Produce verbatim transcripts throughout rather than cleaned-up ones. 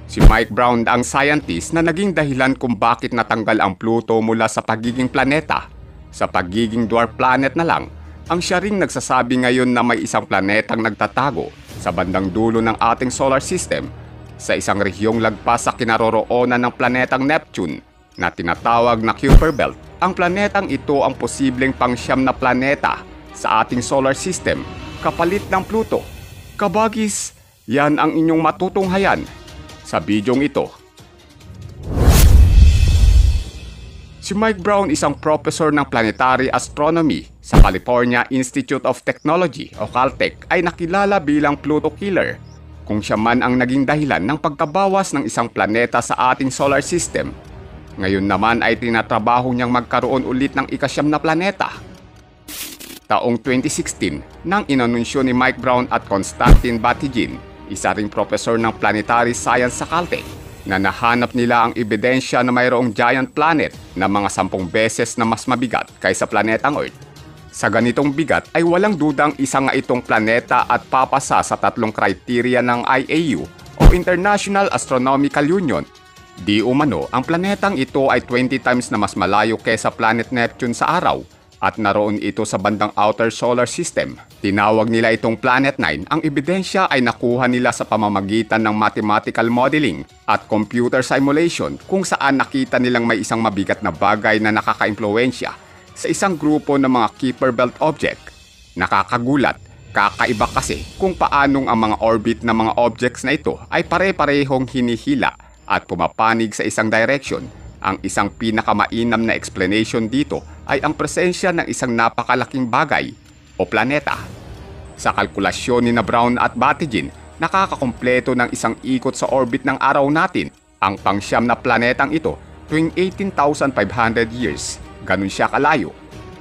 Si Mike Brown ang scientist na naging dahilan kung bakit natanggal ang Pluto mula sa pagiging planeta sa pagiging dwarf planet na lang. Ang siya ring nagsasabi ngayon na may isang planetang nagtatago sa bandang dulo ng ating solar system sa isang rehiyong lagpas sa kinaroroonan ng planetang Neptune na tinatawag na Kuiper Belt. Ang planetang ito ang posibleng pangsyam na planeta sa ating solar system, kapalit ng Pluto. Kabagis, yan ang inyong matutunghayan sa bidyong ito. Si Mike Brown isang professor ng planetary astronomy sa California Institute of Technology o Caltech ay nakilala bilang Pluto Killer, kung siya man ang naging dahilan ng pagkabawas ng isang planeta sa ating solar system. Ngayon naman ay tinatrabaho niyang magkaroon ulit ng ikasyam na planeta. Taong twenty sixteen, nang inanunsyo ni Mike Brown at Konstantin Batygin, isa ring professor ng planetary science sa Caltech, na nahanap nila ang ebidensya na mayroong giant planet na mga sampung beses na mas mabigat kaysa planetang Earth. Sa ganitong bigat ay walang dudang isa nga itong planeta at papasa sa tatlong kriteriya ng I A U o International Astronomical Union. Di umano, ang planetang ito ay twenty times na mas malayo kaysa planet Neptune sa araw at naroon ito sa bandang outer solar system. Tinawag nila itong Planet nine. Ang ebidensya ay nakuha nila sa pamamagitan ng mathematical modeling at computer simulation kung saan nakita nilang may isang mabigat na bagay na nakaka-impluwensya sa isang grupo ng mga Kuiper Belt object. Nakakagulat, kakaiba kasi kung paanong ang mga orbit ng mga objects na ito ay pare-parehong hinihila at pumapanig sa isang direction. Ang isang pinakamainam na explanation dito ay ang presensya ng isang napakalaking bagay o planeta. Sa kalkulasyon ni na Brown at Batygin, nakakakumpleto ng isang ikot sa orbit ng araw natin ang pangsyam na planetang ito tuwing eighteen thousand five hundred years. Ganun siya kalayo.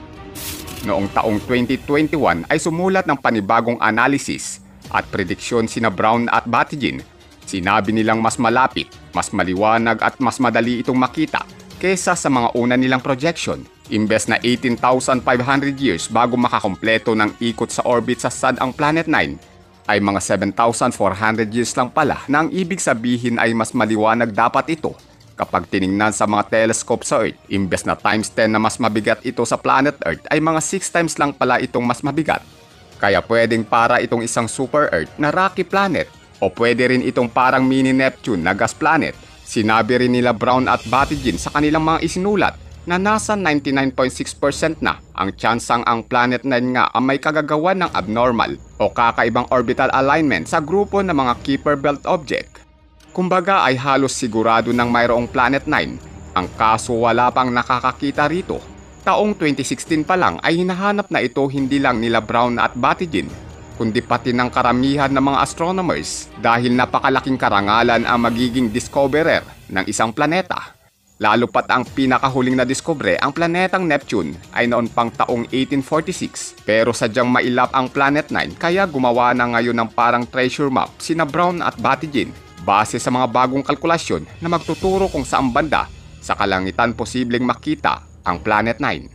Noong taong twenty twenty-one ay sumulat ng panibagong analysis at prediksyon sina Brown at Batygin. Sinabi nilang mas malapit, mas maliwanag at mas madali itong makita kesa sa mga una nilang projection. Imbes na eighteen thousand five hundred years bago makakumpleto ng ikot sa orbit sa Sun ang Planet nine, ay mga seven thousand four hundred years lang pala na ang ibig sabihin ay mas maliwanag dapat ito kapag tiningnan sa mga telescope sa Earth. Imbes na times ten na mas mabigat ito sa planet Earth ay mga six times lang pala itong mas mabigat. Kaya pwedeng para itong isang super Earth na rocky planet o pwede rin itong parang mini Neptune na gas planet. Sinabi rin nila Brown at Batygin sa kanilang mga isinulat na nasa ninety-nine point six percent na ang tsansang ang Planet nine nga ang may kagagawan ng abnormal o kakaibang orbital alignment sa grupo ng mga Kuiper Belt object. Kumbaga ay halos sigurado ng mayroong Planet nine. Ang kaso wala pang nakakakita rito. Taong twenty sixteen pa lang ay hinahanap na ito hindi lang nila Brown at Batygin, kundi pati ng karamihan ng mga astronomers dahil napakalaking karangalan ang magiging discoverer ng isang planeta. Lalo pat ang pinakahuling na diskubre ang planetang Neptune ay noon pang taong eighteen forty-six. Pero sadyang mailap ang Planet nine kaya gumawa na ngayon ng parang treasure map sina Brown at Batygin base sa mga bagong kalkulasyon na magtuturo kung saan banda sa kalangitan posibleng makita ang Planet nine.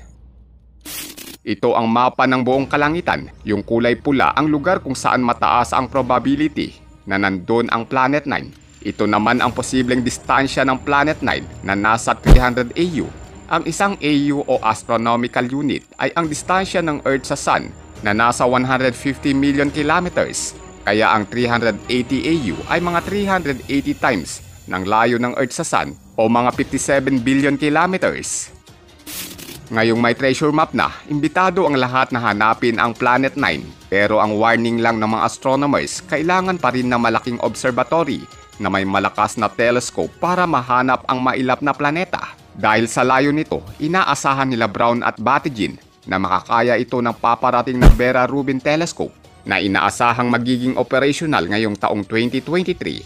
Ito ang mapa ng buong kalangitan. Yung kulay pula ang lugar kung saan mataas ang probability na nandun ang Planet nine. Ito naman ang posibleng distansya ng Planet nine na nasa three hundred A U. Ang isang A U o astronomical unit ay ang distansya ng Earth sa Sun na nasa one hundred fifty million kilometers. Kaya ang three hundred eighty A U ay mga three hundred eighty times ng layo ng Earth sa Sun o mga fifty-seven billion kilometers. Ngayong may treasure map na, imbitado ang lahat na hanapin ang Planet nine. Pero ang warning lang ng mga astronomers, kailangan pa rin ng malaking observatory na may malakas na telescope para mahanap ang mailap na planeta. Dahil sa layo nito, inaasahan nila Brown at Batygin na makakaya ito ng paparating na Vera Rubin Telescope na inaasahang magiging operational ngayong taong twenty twenty-three.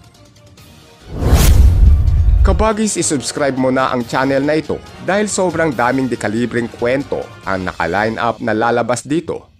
Kabagis, isubscribe mo na ang channel na ito dahil sobrang daming dekalibreng kwento ang naka-line up na lalabas dito.